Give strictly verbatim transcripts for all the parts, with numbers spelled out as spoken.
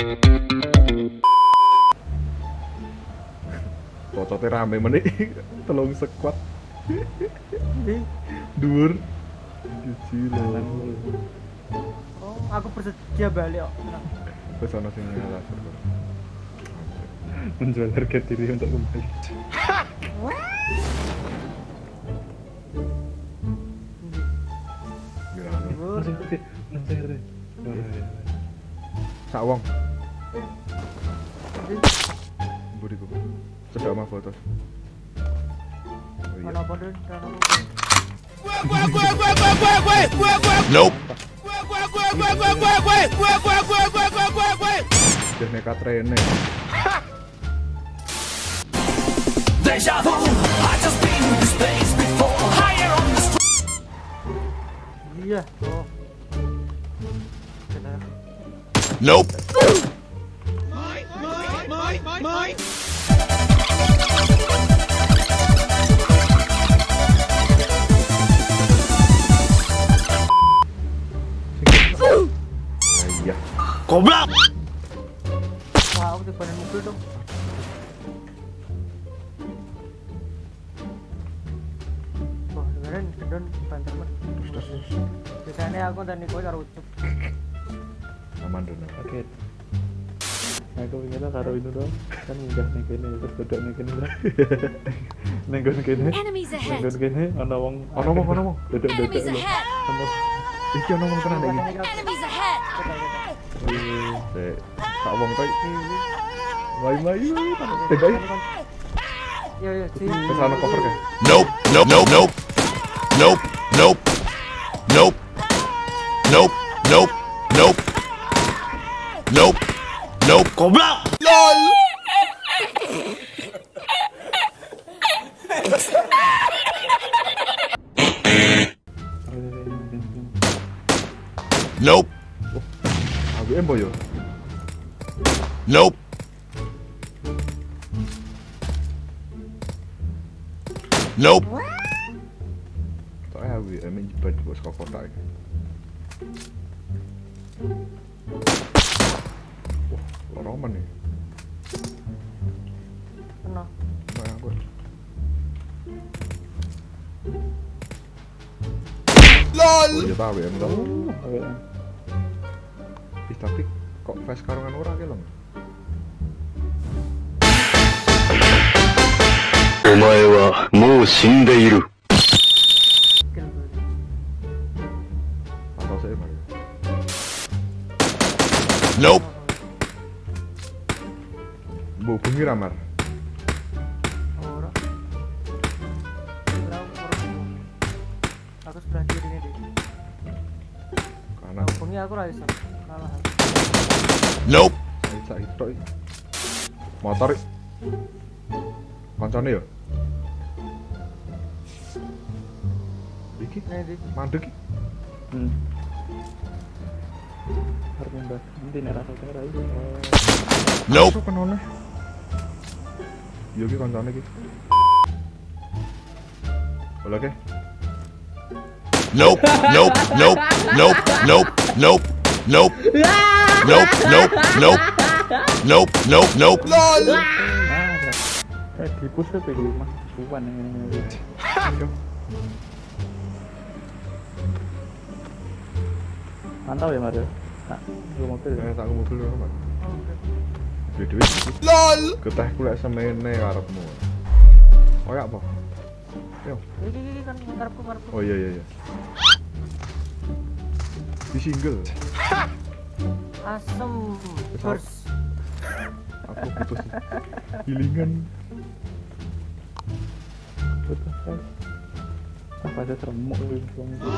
Fotonya rame meneh telung squad. Di Dhuwur. Jiji lho. oh, aku bersedia balik kok. Wis ana sing ngalah. Menjual harga diri untuk kembali. Gimana? Masih putih, masih putih. Sak wong. Buriku. Cedak mah foto. Oh iya. Mana apa dulu? Mana apa? Nope. Dia nekat rene. Deja vu. I just been to space before. Higher on the street. Iya. Oh. Benar. Nope. Iya. Goblok. Wah, aku tiba mobil dong. Wah, keren kedon banter banget. Biasanya aku dan Niko karo ucup. Aman dulu. Oke. Aku ingetnya karo itu dong. Kan munggah ning kene terus dodok ning kene. Ning kene kene. Enemies Ning ahead. kene kene ana wong Ono wong, ono wong. dodok-dodok Enemies lho. ahead. Ono Iki ono wong tenan iki. Enemies ahead. Sik. Sak wong kowe. Mayu-mayu. Tegak. Iya, iya, sih. Wis ana cover kae. Nope. Nope. Nope. Nope. Nope. Nope. Nope. Nope. Nope. Nope. Nope. Nope. Goblok. LOL. Nope. Aku embo yo. Nope. Nope. Soalnya aku emang jebat bos kok kota iki. Wah, loroman nih. Kena. Nah, aku. LOL. Oh, iya tahu ya, enggak. Oke. Ih, tapi kok face karungan ora ki lho. お前はもう死んでいる。 Kill dulu. Atau saya mari. Nope. Bu bengi ramar. Ora. Ora, ora. Aku sebelah kiri nih, Dik. Kanan. Aku bengi aku ra iso. Kalah. Nope. Sak itu iki. Motor iki. Koncone yo. Iki Nih, Dik. mandek iki. Hmm. Harus mbak. Nanti nek rasa kira iki. Nope. Kok kenone? Yo ki koncone iki. Boleh ke? Nope. Nope. Nope. Nope. Nope. Nope. Nope. Nope. Nope. Nope. Nope. Nope. Nope. LOL. Ah, eh di push tapi di rumah suwan yang ini. Yo. Mantap ya Mario. Nah, gua mobil ya. Eh, tak mobil lho, Mas. Oh, oke. Video LOL. getah kulek semene karepmu. Koyak apa? Yo. Iki iki kan ngarepku ngarepku. Oh iya iya iya. Di single. Asem. Besar. Bers. Aku putus. Gilingan. Betul kan. Apa aja seremuk lu wong itu.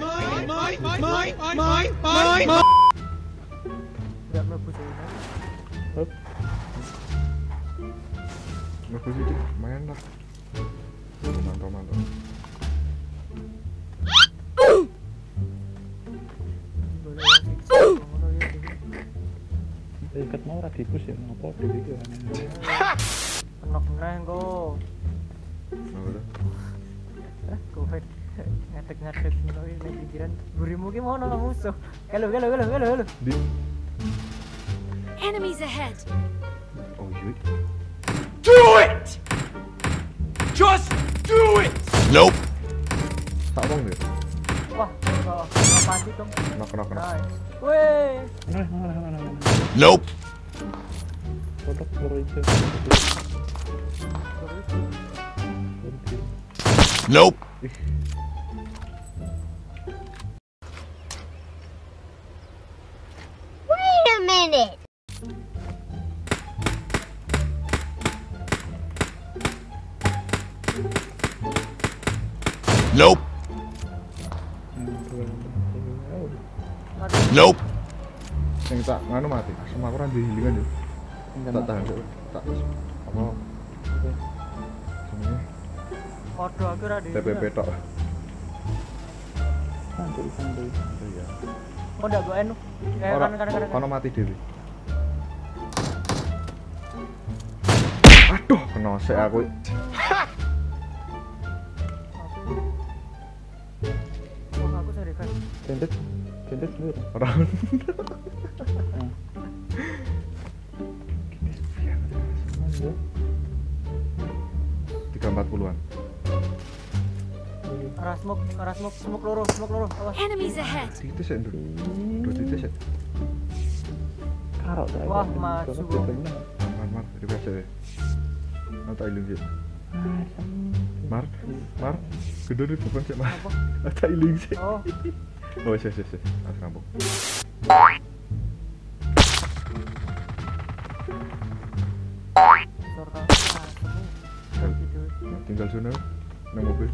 Enggak mlebu sini. Hop. Aku sih Dik, main lah. Mantap mantap. Boleh langsung ngono ya, Dik. Ikat mau ora dipus ya ngopo dhewe iki aneh. Kenok meneh kok. Nah, udah. Eh, covid. Ngadeg-ngadeg ngono iki ning pikiran. Burimu ki mau ono musuh. Halo, halo, halo, halo, halo. Di Enemies ahead. Oh iya. Do it! Just do it! Nope. Tak wong deh. Wah, oh, apaan sih dong? Knock knock knock. Nice. Weh. Mana mana mana mana. Nope. Kotak baru itu. Nope. Wait a minute. Nope. Nope. Yang tak nganu mati. Sama aku randu healingan ya. Tak tahan kok. Tak apa? Semuanya Waduh, aku ra di. T P P tok. Santuy santuy. Iya. Oh, ndak gua enu. Eh, Ora, kan kan kan. kono mati dhewe. Aduh, kena sik aku. Oh, aku serius. Tentet. Tentet dulu. Ora. tiga empat puluhan. Ora smoke, ora smoke, smoke loro, smoke loro. Awas. Enemies ahead. Titis ya, Nduk. Dua titis ya. Karo saya. Wah, masuk. Mar, mar, di biasa ya. Nanti iling sih. Mar, mar, gedor di depan sih, mar. Apa? Nanti iling sih. Oh, Oh, sih, sih, sih. Mas rampung. sorta. Ah, semu. Gitu. Tinggal sana, nang mobil.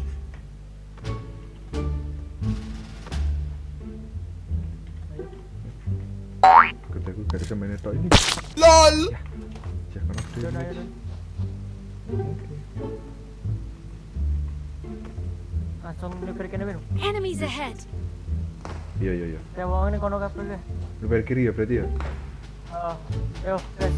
Kerjaku gak ada mainnya tok ini. LOL. Ya, jangan aku Don ayo, Don. Langsung nuker kene ben. Enemies ahead. Iya, iya, iya. Kayak wong ini kono kabeh ge. Lu balik kiri ya berarti ya? Heeh. Yo, guys.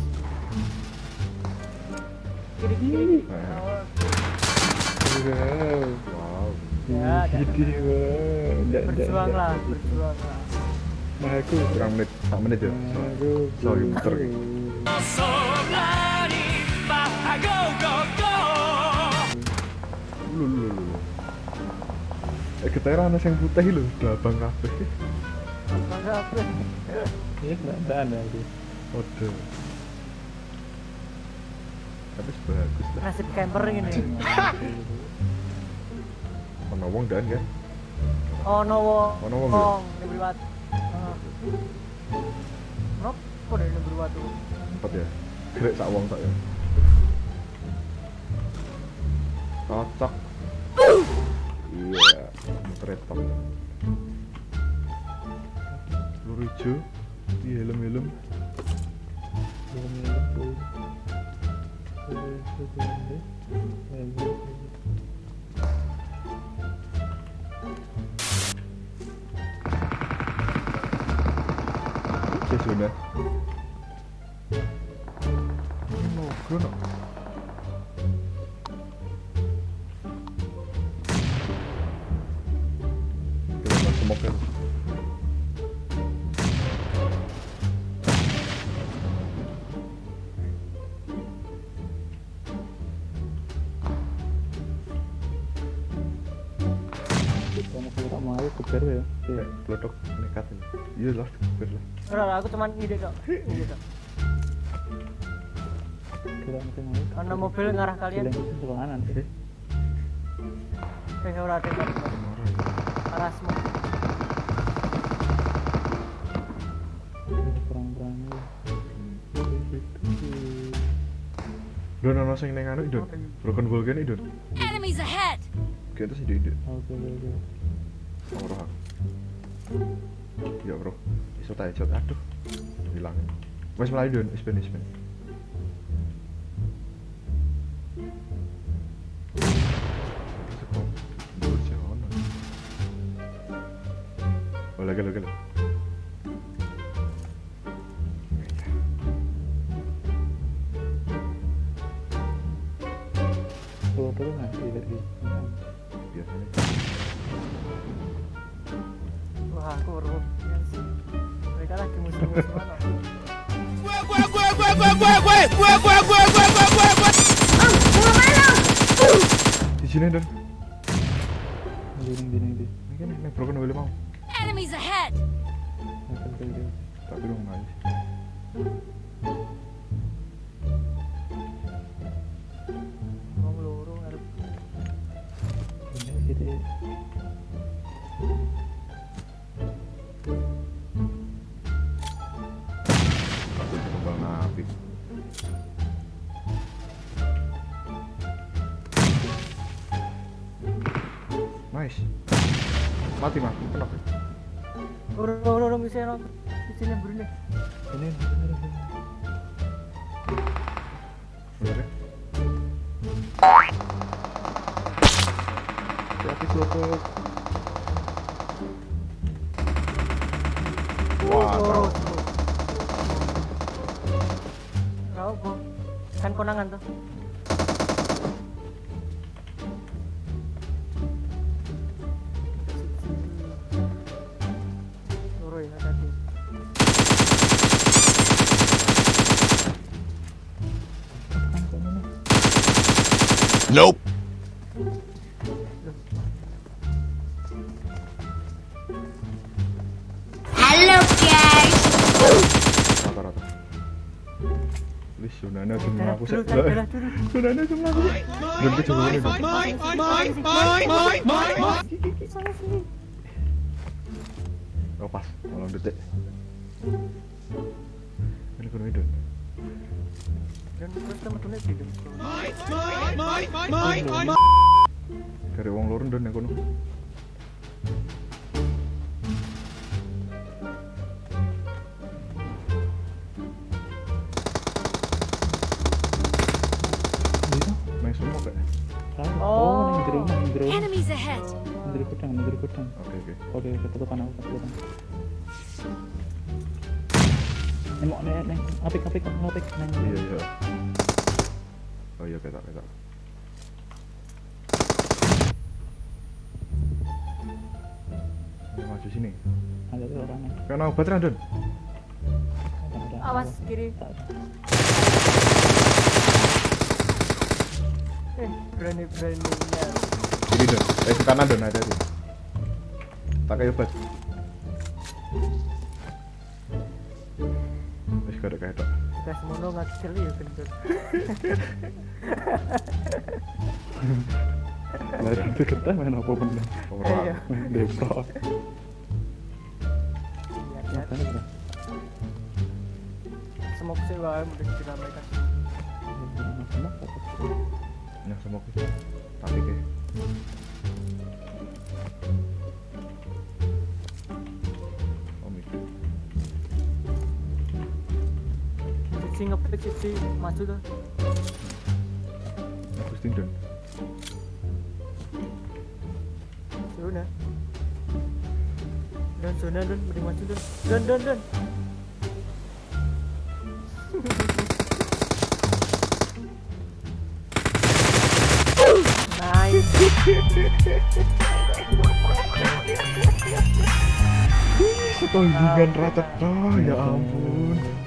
Kiri kiri. Nah. Awas. Wow. Wow. Ya, Gede banget. berjuang lah, berjuang lah. Nah aku. Kurang menit, sak menit ya. Nah aku. Sorry, muter. So bloody, bah, go, go, go! Lu, lu, lu. Eh, ketera ana sing putih lho, abang kabeh. Bangga apa? Iya, enggak ada aku. Ode. Tapi bagus lah. Nasib camper ini. Ono wong dan kan? Oh no wong. Ono wong ya? Wong di beriwat. Heeh. Nok, kok dari beriwat tuh? Empat ya. Grek sak wong tok ya. Cocok. Iya, tretok. Peluru hijau di helm-helm. Oke, sudah. Ini logo no. Kita masuk smoke. Kamu kira mau aku keber ya? Eh, peletok nekat ini. Iya lah, ber lah. Ora, aku cuman ide kok. Ide kok. Kira mungkin mau. Ana mobil ngarah kalian. Bilang itu sebelah kanan sih. Eh, ora ada kok. Marah ya. Arah smoke. Kurang berani. Don ono sing ning anu Idon. Broken Wall kene Idon. Enemies ahead. Ki atas ide-ide. Oke oke. Ora. Ya, Bro. Iso ta ejot. Aduh. Hilang. Wes mulai Idon, wis ben wis ben. Oh, lagi lagi. Keluar dulu nanti dari. Biasanya. Wah, aku baru. Mereka lagi musuh-musuhan. Well, well, Di sini dan. Di ning di ning di. Ini kan nek broken boleh mau. Enemies ahead! Akan kayak Tak belum guys. Wong loro arep ini gitu. Aku kembang nabi. Nice. Mati mah, kenapa? Ora ora ora bisa ono. Di sini Brunei. Ini Bener ya? Hati kelopok. Wah, Oh. tahu. Tahu, Bu. Kan konangan tuh. Loro ya tadi. Nope. Hello, guys! Rata-rata. Wis sunana semua aku Dulu, sek. dulu, dulu. Sunana semua aku. Dan ke coba ini. Dong. Oh pas, malam detik. Ini kuno itu. Dan terus temen-temen hidup. Dari wong lorong dan yang kuno. Main semua kayak. Oh, ning jero ning jero. Enemies ahead! Ning jero kudang, ning jero kudang. Oke oke. Oke, ketutupan aku ketutupan. Nengok nih, neng, apik apik apik neng. Iya iya. Oh iya ketak ketak. Ayo maju sini. Ada tuh orangnya. Kena obat Randon. Ada, ada. Awas kiri. Eh, berani-beraninya. Kiri Don. Eh ke kanan Don ada tuh. Tak kayak obat. Wis gak ada kayak tok. Kita semono ngakil ya gendut. Lah itu kita main apa bener? Ora. Iya. Main Depok. Hati-hati. Makanya bro. Semok sih wae mesti diramaikan. Sama apa? Yang semua itu. Tapi ke. Oh mikir. Cici ngepit cici maju tuh. Aku sting Don. Zona. Dan zona dan mending maju dan dan dan dan. Nice. Setonggingan rata. Oh ya ampun.